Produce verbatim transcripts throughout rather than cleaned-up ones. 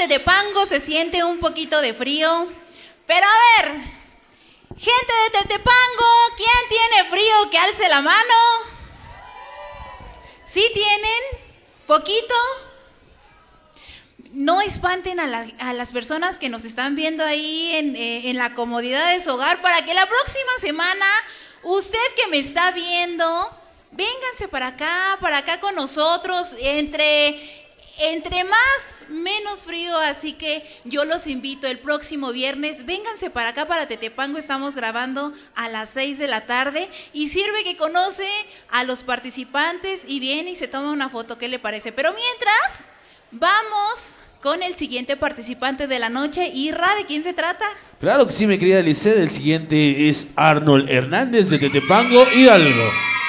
Tetepango se siente un poquito de frío. Pero a ver, gente de Tetepango, ¿quién tiene frío? Que alce la mano. ¿Sí tienen? ¿Poquito? No espanten a, la, a las personas que nos están viendo ahí en, eh, en la comodidad de su hogar, para que la próxima semana, usted que me está viendo, vénganse para acá, para acá con nosotros, entre... Entre más, menos frío, así que yo los invito el próximo viernes, vénganse para acá, para Tetepango, estamos grabando a las seis de la tarde y sirve que conoce a los participantes y viene y se toma una foto, ¿qué le parece? Pero mientras, vamos con el siguiente participante de la noche. Irra, ¿de quién se trata? Claro que sí, mi querida Lisset, el siguiente es Arnold Hernández de Tetepango, Hidalgo.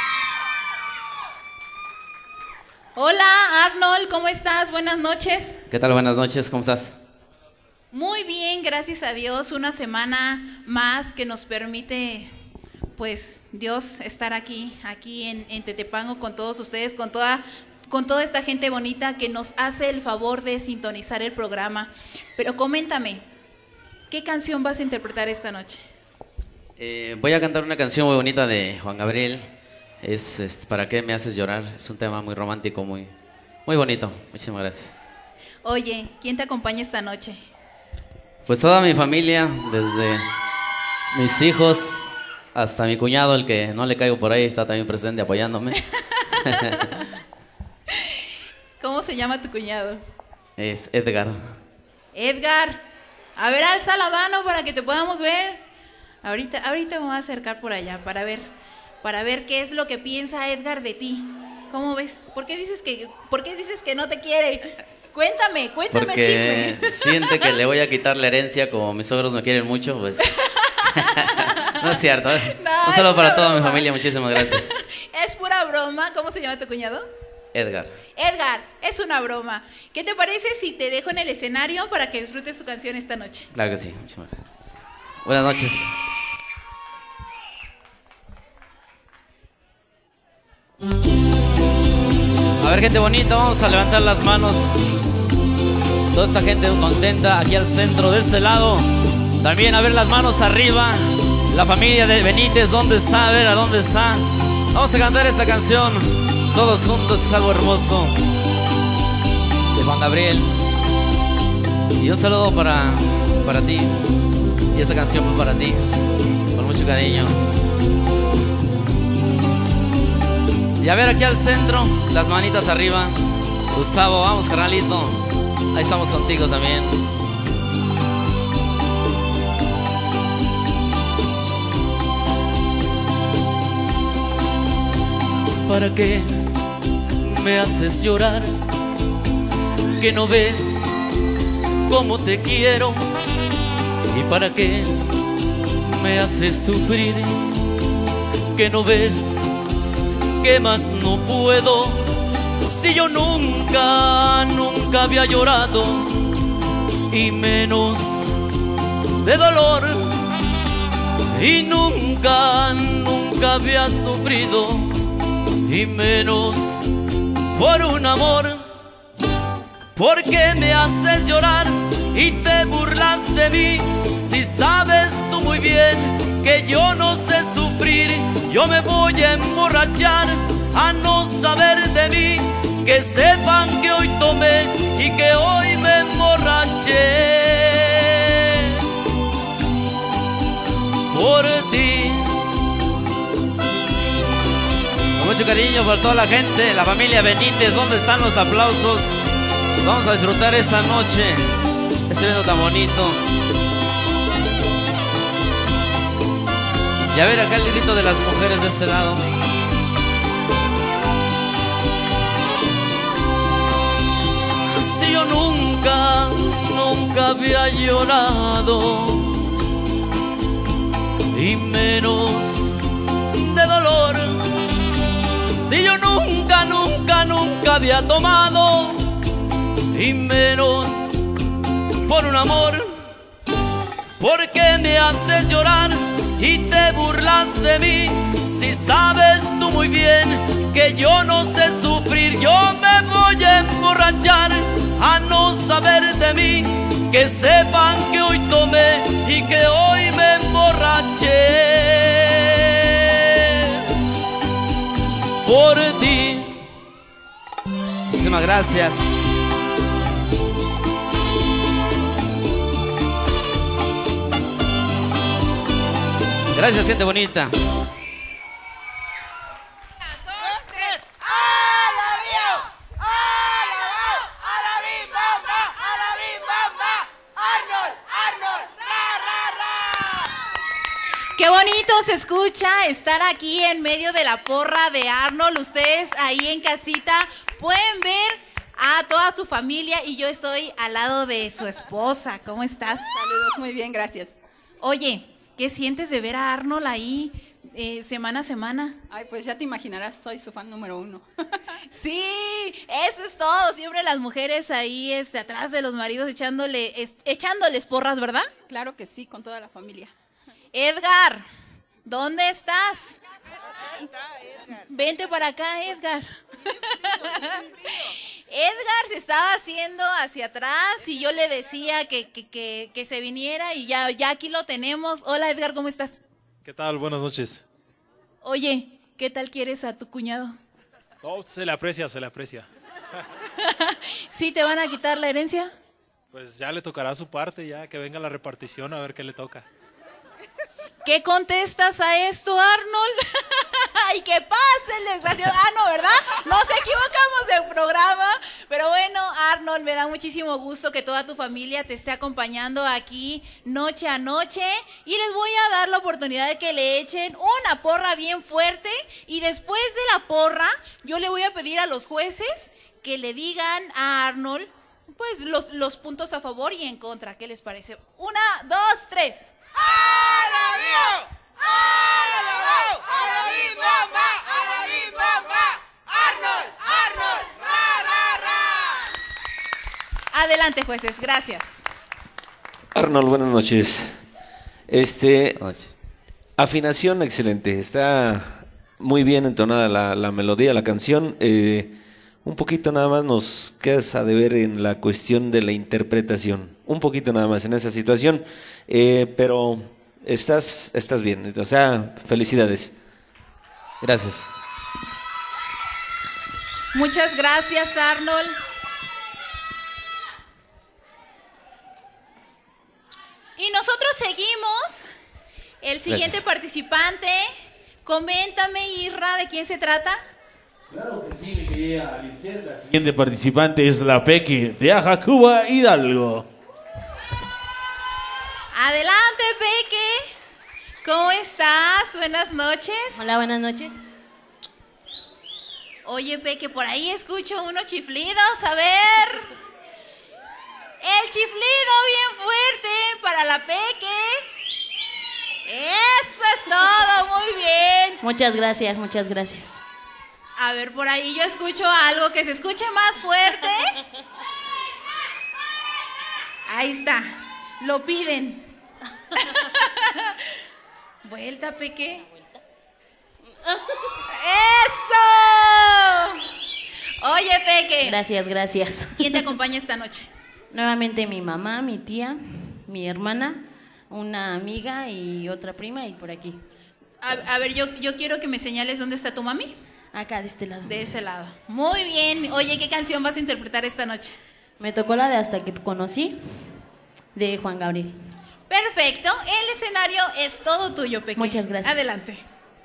Hola Arnold, ¿cómo estás? Buenas noches. ¿Qué tal? Buenas noches, ¿cómo estás? Muy bien, gracias a Dios, una semana más que nos permite, pues, Dios estar aquí, aquí en, en Tetepango con todos ustedes, con toda, con toda esta gente bonita que nos hace el favor de sintonizar el programa. Pero coméntame, ¿qué canción vas a interpretar esta noche? Eh, voy a cantar una canción muy bonita de Juan Gabriel. Es, es ¿Para qué me haces llorar? Es un tema muy romántico, muy, muy bonito. Muchísimas gracias. Oye, ¿quién te acompaña esta noche? Pues toda mi familia, desde mis hijos hasta mi cuñado, el que no le caigo por ahí, está también presente apoyándome. ¿Cómo se llama tu cuñado? Es Edgar. Edgar, a ver, alza la mano para que te podamos ver. Ahorita, ahorita me voy a acercar por allá para ver. Para ver qué es lo que piensa Edgar de ti. ¿Cómo ves? ¿Por qué dices que, por qué dices que no te quiere? Cuéntame, cuéntame el chisme. Porque siente que le voy a quitar la herencia, como mis suegros me quieren mucho, pues. No es cierto. No, un saludo para toda mi familia, muchísimas gracias. Es pura broma. ¿Cómo se llama tu cuñado? Edgar. Edgar, es una broma. ¿Qué te parece si te dejo en el escenario para que disfrutes tu canción esta noche? Claro que sí. Muchísimas gracias. Buenas noches. A ver, gente bonita, vamos a levantar las manos. Toda esta gente contenta aquí al centro de este lado. También a ver las manos arriba. La familia de Benítez, ¿dónde está? A ver, ¿a dónde está? Vamos a cantar esta canción todos juntos, es algo hermoso, de Juan Gabriel. Y un saludo para, para ti. Y esta canción fue para ti, con mucho cariño. Y a ver, aquí al centro, las manitas arriba. Gustavo, vamos, carnalito. Ahí estamos contigo también. ¿Para qué me haces llorar? ¿Que no ves cómo te quiero? ¿Y para qué me haces sufrir? ¿Que no ves que más no puedo? Si yo nunca, nunca había llorado, y menos de dolor, y nunca, nunca había sufrido, y menos por un amor. ¿Por qué me haces llorar y te burlas de mí? Si sabes tú muy bien que yo no sé sufrir. Yo me voy a emborrachar a no saber de mí. Que sepan que hoy tomé y que hoy me emborraché por ti. Con mucho cariño por toda la gente, la familia Benítez. ¿Dónde están los aplausos? Vamos a disfrutar esta noche, este evento tan bonito. Y a ver acá el grito de las mujeres de este lado. Si yo nunca, nunca había llorado, y menos de dolor. Si yo nunca, nunca, nunca había tomado, y menos por un amor. ¿Por qué me haces llorar y te burlas burlas de mí, si sabes tú muy bien que yo no sé sufrir? Yo me voy a emborrachar a no saber de mí, que sepan que hoy tomé y que hoy me emborraché por ti. Muchísimas gracias. Gracias, gente bonita. Qué bonito se escucha estar aquí en medio de la porra de Arnold. Ustedes ahí en casita pueden ver a toda su familia y yo estoy al lado de su esposa. ¿Cómo estás? Saludos, muy bien, gracias. Oye, ¿qué sientes de ver a Arnold ahí eh, semana a semana? Ay, pues ya te imaginarás, soy su fan número uno. Sí, eso es todo. Siempre las mujeres ahí este, atrás de los maridos echándole, es, echándoles porras, ¿verdad? Claro que sí, con toda la familia. Edgar, ¿dónde estás? Vente para acá, Edgar. Edgar se estaba haciendo hacia atrás y yo le decía que, que, que, que se viniera y ya, ya aquí lo tenemos. Hola, Edgar, ¿cómo estás? ¿Qué tal? Buenas noches. Oye, ¿qué tal quieres a tu cuñado? Oh, se le aprecia, se le aprecia. ¿Sí te van a quitar la herencia? Pues ya le tocará su parte, ya que venga la repartición a ver qué le toca. ¿Qué contestas a esto, Arnold? ¡Ay, que pase el desgraciado! Ah, no, ¿verdad? Nos equivocamos de programa. Pero bueno, Arnold, me da muchísimo gusto que toda tu familia te esté acompañando aquí noche a noche. Y les voy a dar la oportunidad de que le echen una porra bien fuerte. Y después de la porra, yo le voy a pedir a los jueces que le digan a Arnold, pues, los, los puntos a favor y en contra. ¿Qué les parece? Una, dos, tres. ¡Alabío! ¡Alabao! ¡Alabim, bamba! ¡Alabim, bamba! ¡Arnold! ¡Arnold! ¡Ra, ra, ra! Adelante, jueces, gracias. Arnold, buenas noches. Este, afinación excelente, está muy bien entonada la, la melodía, la canción. Eh, un poquito nada más nos quedas a deber en la cuestión de la interpretación. Un poquito nada más en esa situación, eh, pero estás, estás bien, o sea, felicidades. Gracias. Muchas gracias, Arnold. Y nosotros seguimos. El siguiente Gracias. participante, coméntame, Irra, ¿de quién se trata? Claro que sí, mi querida Alicia. La siguiente participante es la Peque de Ajacuba, Hidalgo. Adelante, Peque. ¿Cómo estás? Buenas noches. Hola, buenas noches. Oye, Peque, por ahí escucho unos chiflidos. A ver. El chiflido bien fuerte para la Peque. Eso es todo, muy bien. Muchas gracias, muchas gracias. A ver, por ahí yo escucho algo que se escuche más fuerte. Ahí está, lo piden. Vuelta, Peque. ¡Eso! Oye, Peque. Gracias, gracias. ¿Quién te acompaña esta noche? Nuevamente mi mamá, mi tía, mi hermana, una amiga y otra prima y por aquí. A, a ver, yo, yo quiero que me señales dónde está tu mami. Acá, de este lado. De ese lado. Muy bien. Oye, ¿qué canción vas a interpretar esta noche? Me tocó la de Hasta que te conocí, de Juan Gabriel. Perfecto. El escenario es todo tuyo, Peque. Muchas gracias. Adelante.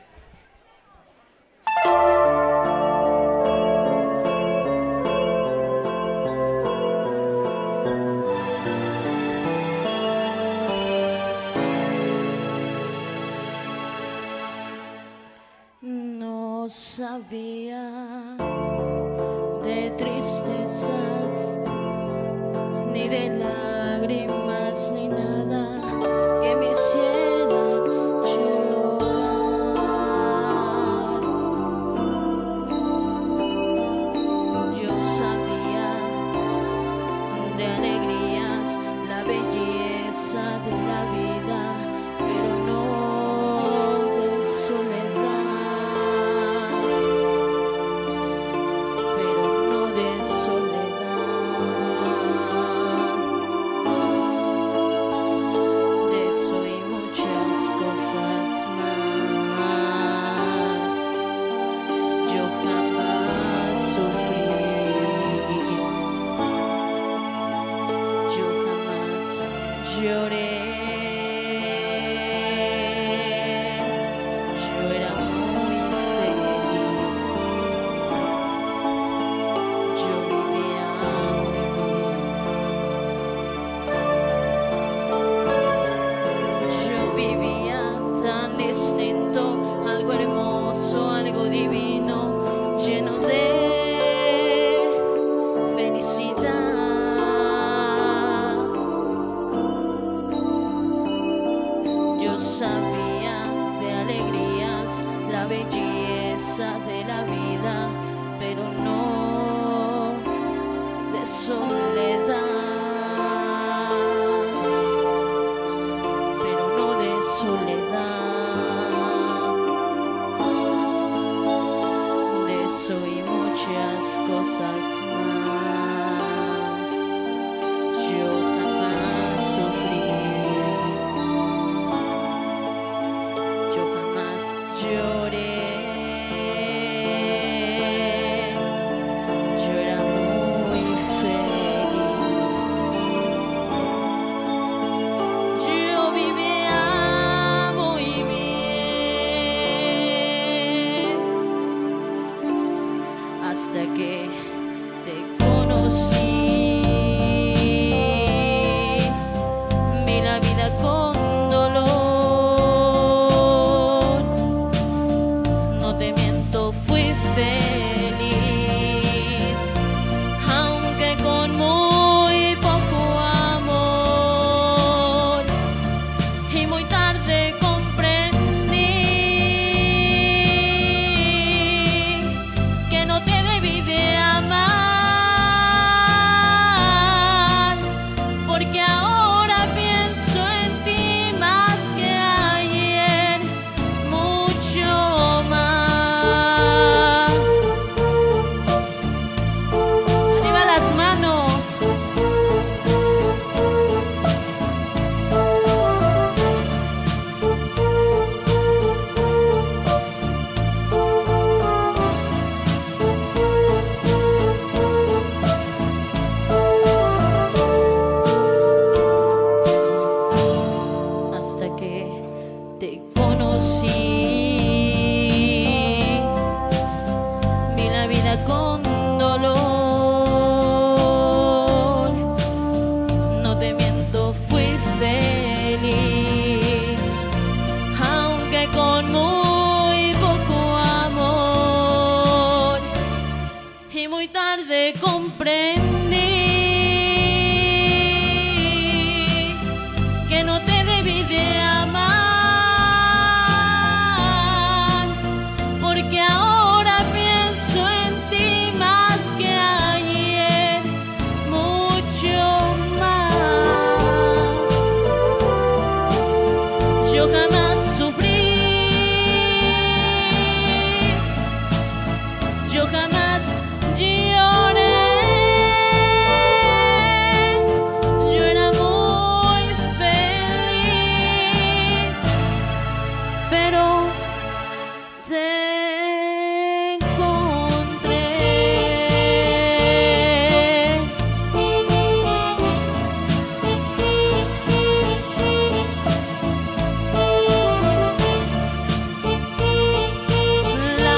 No sabía de tristezas, ni de lágrimas, ni nada que me hiciera llorar. Yo sabía de alegrías, la belleza de la vida, pero no de sabía de alegrías, la belleza de la vida, pero no de soledad, pero no de soledad, de eso y muchas cosas más. Yo jamás sufrí, yo jamás lloré. Yo era muy feliz. Yo vivía muy bien hasta que te conocí. Vi la vida con dolor. No te miento, fui feliz, aunque con muy poco amor. Y muy tarde comprendí que no te debí de amar, porque ahora pienso en ti más que ayer, mucho más. Arriba las manos. Hasta que te conocí, vi la vida con dolor. No te miento, fui feliz, aunque con muy poco amor. Y muy tarde comprendí que no te debí de amar, porque ahora pienso en ti más que ayer, mucho más. Yo jamás sufrí, yo jamás lloré. Yo era muy feliz, pero te encontré. La,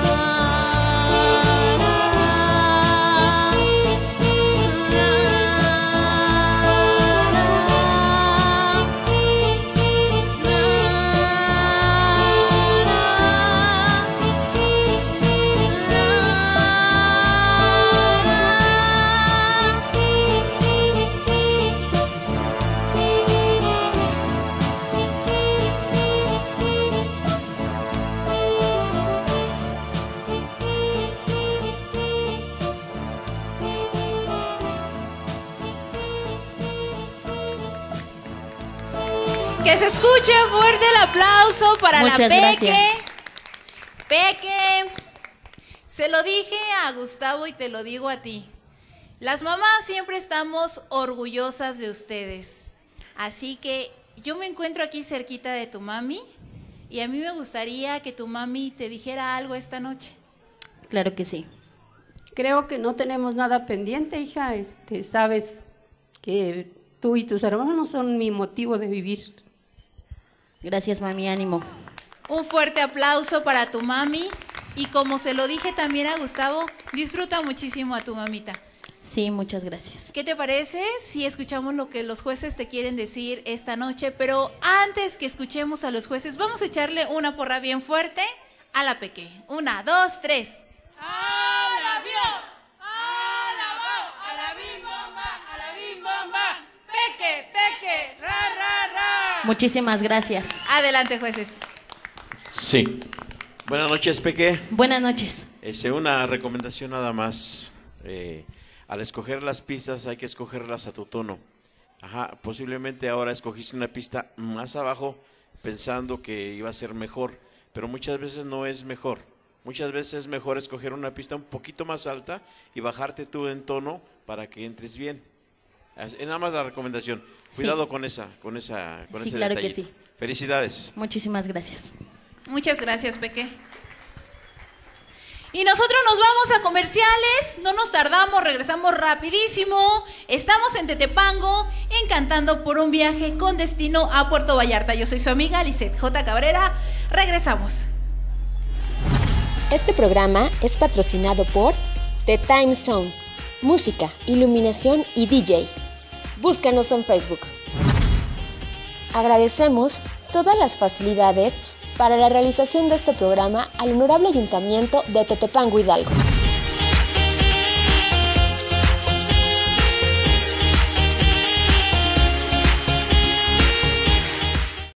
Que se escuche fuerte el aplauso para Muchas la Peque. gracias. Peque, se lo dije a Gustavo y te lo digo a ti. Las mamás siempre estamos orgullosas de ustedes. Así que yo me encuentro aquí cerquita de tu mami y a mí me gustaría que tu mami te dijera algo esta noche. Claro que sí. Creo que no tenemos nada pendiente, hija. Este, sabes que tú y tus hermanos son mi motivo de vivir. Gracias, mami, ánimo. Un fuerte aplauso para tu mami y como se lo dije también a Gustavo, disfruta muchísimo a tu mamita. Sí, muchas gracias. ¿Qué te parece si escuchamos lo que los jueces te quieren decir esta noche? Pero antes que escuchemos a los jueces, vamos a echarle una porra bien fuerte a la Peque. Una, dos, tres. ¡A la bio! ¡A la bao! ¡A la bim bomba! ¡A la bim bomba! ¡Peque, peque! ¡Ra, ra, ra! Muchísimas gracias. Adelante, jueces. Sí. Buenas noches, Peque. Buenas noches. Este, una recomendación nada más. Eh, al escoger las pistas hay que escogerlas a tu tono. Ajá, posiblemente ahora escogiste una pista más abajo pensando que iba a ser mejor, pero muchas veces no es mejor. Muchas veces es mejor escoger una pista un poquito más alta y bajarte tú en tono para que entres bien. Es nada más la recomendación. Cuidado sí. con esa, con esa, con sí, ese claro detallito. que sí. Felicidades. Muchísimas gracias. Muchas gracias, Peque. Y nosotros nos vamos a comerciales, no nos tardamos, regresamos rapidísimo. Estamos en Tetepango, encantando por un viaje con destino a Puerto Vallarta. Yo soy su amiga Lisette J. Cabrera. Regresamos. Este programa es patrocinado por The Time Zone, música, iluminación y D J. Búscanos en Facebook. Agradecemos todas las facilidades para la realización de este programa al Honorable Ayuntamiento de Tetepango, Hidalgo.